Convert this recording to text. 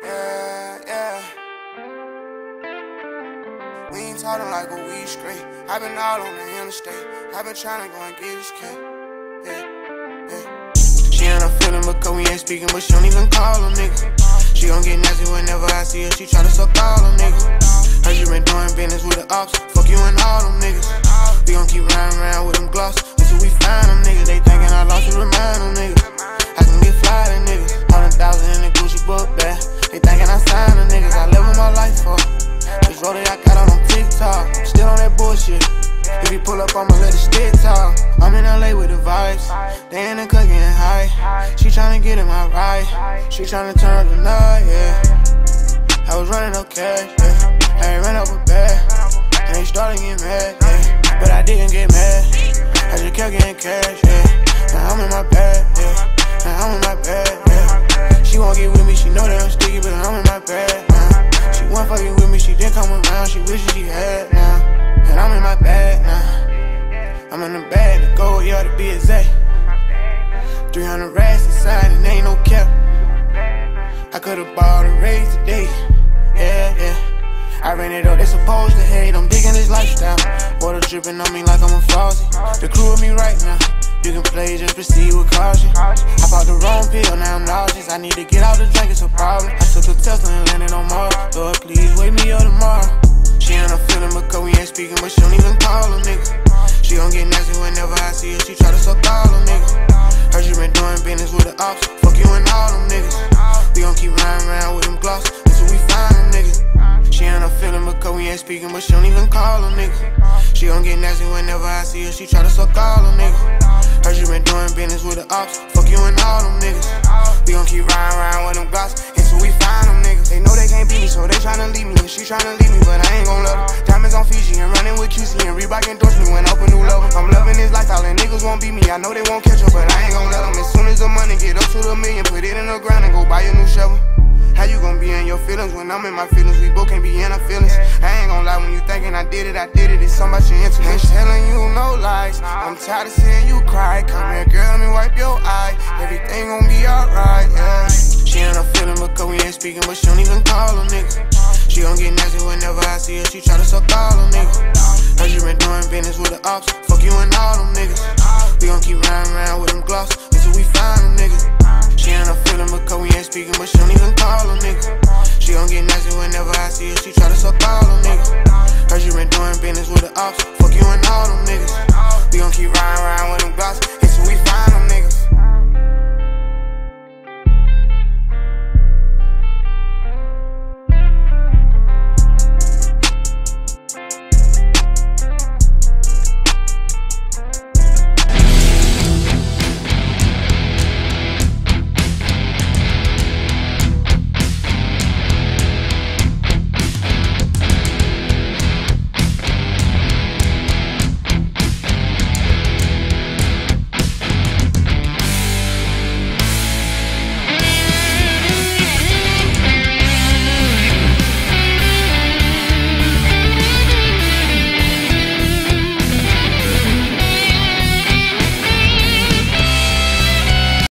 yeah. We ain't talking like a weed straight. I been all on the interstate. I been tryna go and get this cake. She ain't a feeling because we ain't speaking, but she don't even call them niggas. She gon' get nasty whenever I see her. She try to suck all them niggas. Heard you been doing business with the opps. Fuck you and all them niggas. We gon' keep riding around with them Glocks until we find them niggas. They thinking I lost to remind them niggas. I can get fly to niggas. 100,000 in the Gucci book bag. They thinking I signed them niggas. I live my life for. This Rollie I got on TikTok. Still on that bullshit. If you pull up, I'ma let it stick talk. I'm in LA with the vibes. Dane and cooking high. She tryna get in my ride. She tryna turn up the night, yeah. I was running up cash, yeah. I ain't ran up a bag. And they started getting mad, yeah. But I didn't get mad. I just kept getting cash, yeah. Now I'm in my bag, yeah. Now I'm in my bag, yeah. She won't get with me, she know that I'm sticky, but I'm in my bag now. She won't fucking with me, she didn't come around, she wishes she had now. And I'm in my bag now. I'm in the bag to go, yeah, to be exact. 300 racks inside and ain't no cap. I could've bought a raise today, yeah. I ran it up, they supposed to hate, I'm digging this lifestyle. Water dripping on me like I'm a faucet. The crew with me right now. You can play, just proceed with caution. I popped the wrong pill, now I'm nauseous. I need to get out the drink, it's a problem. I took a Tesla and landed on Mars. Lord, please wake me up tomorrow. She ain't a feeling because we ain't speaking, but she don't even call them niggas. She gon' get nasty whenever I see her, she try to suck all them niggas. Heard you been doing business with the opps. Fuck you and all them niggas. We gon' keep riding around with them Glocks until we find them niggas. She ain't a feeling because we ain't speaking, but she don't even call them niggas. She gon' get nasty whenever I see her, she try to suck all them niggas. Heard you been doing business with the opps. Fuck you and all them niggas. We gon' keep riding around with them Glocks until we find them niggas. They know they can't beat me, so they tryna leave me. And she tryna leave me, but I ain't gon' love her. Diamonds on Fiji and running with QC and Reebok endorse me when I open new level. I'm loving this lifestyle and niggas won't beat me. I know they won't catch up, but I ain't gon' let them. As soon as the money get up to the million, put it in the ground and go buy a new shovel. How you gon' be in your feelings when I'm in my feelings? We both can't be in our feelings. I ain't gon' lie, when you thinking I did it. It's so much your intuition. Ain't telling you no lies. I'm tired of seeing you cry. Come here, girl, let me wipe your eye. Everything gon' be alright, yeah. She ain't a feeling because we ain't speaking, but she don't even call them niggas. She gon' get nasty whenever I see her, she try to suck all them niggas. Heard you been doing business with the opps. Fuck you and all them niggas. We gon' keep riding around with them Glocks until we find them niggas. She ain't a feeling because we ain't speaking, but she don't even call them niggas. She gon' get nasty whenever I see her, she try to suck all them niggas. Heard you been doing business with the opps. Fuck you and all them niggas. We gon' keep riding around with them Glocks until we find them niggas.